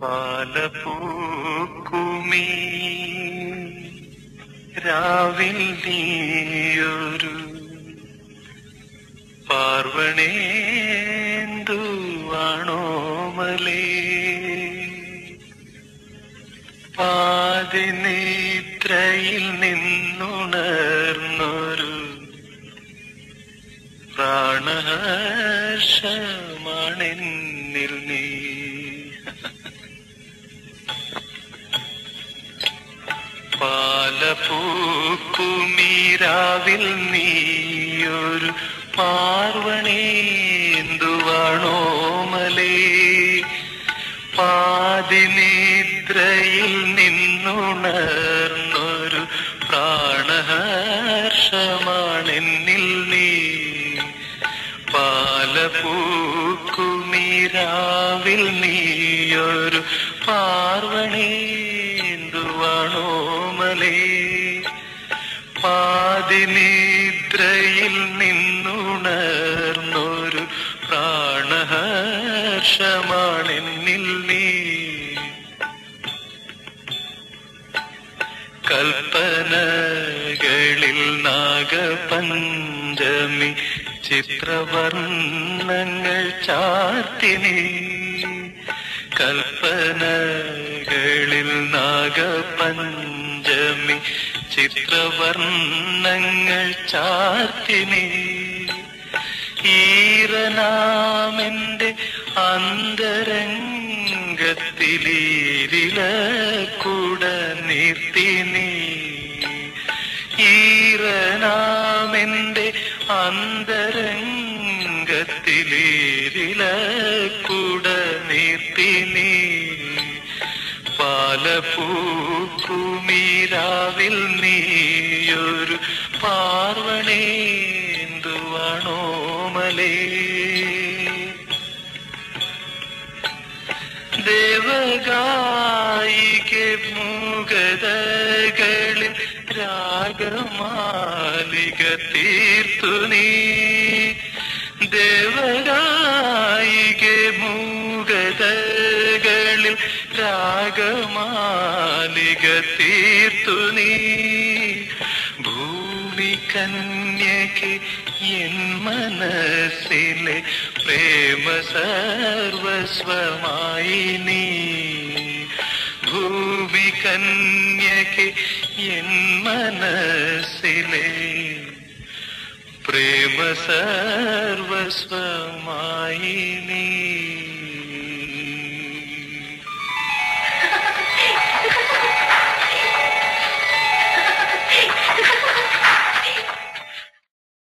പാലപൂക്കുമീ രാവിൽ നീയൊരു പാർവണേന്ദുവാണോമലേ പാതിനിദ്രയിൽ നിന്നുണർന്നൊരു പ്രാണഹർഷമാണെന്നിൽ നീ. പാലപൂക്കുമീരാവിൽ നീയൊരു പാർവണേന്ദുവാണോമലേ പാതിനിദ്രയിൽ നിന്നുണർന്നൊരു പ്രാണഹർഷമാണെന്നിൽ നീ. പാലപൂക്കുമീരാവിൽ നീയൊരു പാർവണേന്ദുവാണോമലേ പാതിനിദ്രയിൽ നിന്നുണർന്നൊരു പ്രാണഹർഷമാണെന്നിൽ നീ. കൽപ്പനകളിൽ നാഗപഞ്ചമി ചിത്രവർണ്ണങ്ങൾ ചാർത്തിനി. കൽപ്പനകളിൽ നാഗപഞ്ചമി ചിത്രവർണ്ണങ്ങൾ ചാർത്തിനി. ഈറനാമെന്റെ അന്തരംഗത്തിലീരിലക്കൂട നിർത്തിനി. ഈറനാമെന്റെ അന്തരംഗത്തിലീരിലക്കൂട നിർത്തിനി. പാലപൂക്കുമീരാവിൽ നീയൊരു പാർവണേന്ദുവാണോമലേ ദേവഗായികെ മൂകതകളിൽ രാഗമാലിക തീർത്തു നീ. ദേവഗായികെ മൂകതകളിൽ രാഗമാലിക തീർത്തു നീ. ഭൂമികന്യകെ എൻ മനസ്സിലെ പ്രേമ സർവസ്വമായി നീ. ഭൂമികന്യകെ എൻ മനസ്സിലെ പ്രേമ സർവസ്വമായി നീ.